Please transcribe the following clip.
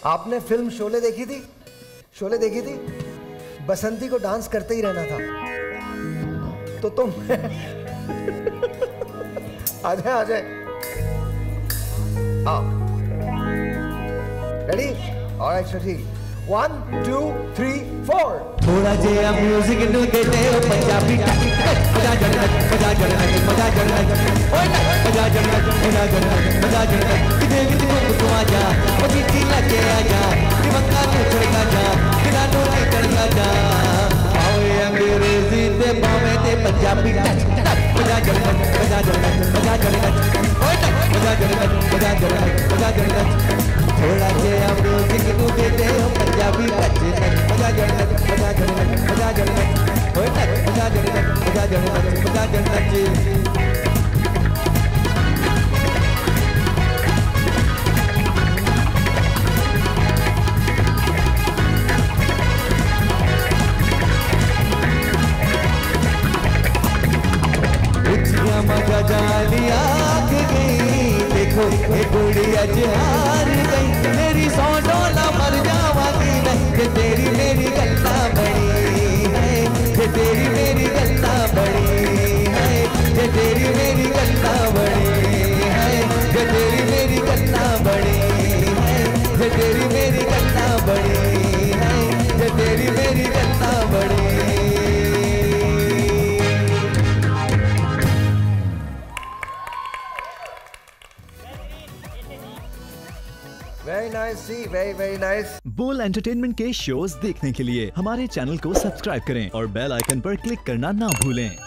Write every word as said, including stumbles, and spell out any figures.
आपने फिल्म शोले देखी थी? शोले देखी थी? बसंती को डांस करते ही रहना था। तो तुम आ जाए आ जाए। आओ। Ready? Alright Shashi. One two three four. थोड़ा जिया म्यूजिक नु गेटे ओ पंजाबी मजा जन्नत मजा जन्नत मजा जन्नत मजा जन्नत मजा जन्नत मजा जन्नत किदे किदे को तू आजा ओ चिट्ठी लगे आजा दिवंगा तू चढ़ा जा बिना तो नहीं चढ़ा जा आओ अंग्रेजी ते बावे ते पंजाबी मजा जन्नत मजा जन्नत मजा जन्नत मजा जन्नत मजा जन्नत मजा जन्नत थोड़ा जिया म्यूजिक नु गेटे ओ पंजाबी मजा जन्नत मजा जन्नत मजा जन्नत ओए मजा जन्नत मजा जन्नत मजा जन्नत जी उठिया मजा जालिया आग गई देखो ये गुड़िया हार गई मेरी सौ डोला मर जावांगी नहीं कि तेरी मेरी गल्ला बड़ी है कि तेरी मेरी गल्ला बड़ी है कि तेरी मेरी गल्ला बड़ी है कि तेरी मेरी गल्ला बड़ी है कि तेरी मेरी गल्ला बड़ी है कि तेरी मेरी गल्ला बड़ी। वेरी नाइस सी, वेरी वेरी नाइस। बोल एंटरटेनमेंट के शोज देखने के लिए हमारे चैनल को सब्सक्राइब करें और बेल आइकन पर क्लिक करना ना भूलें।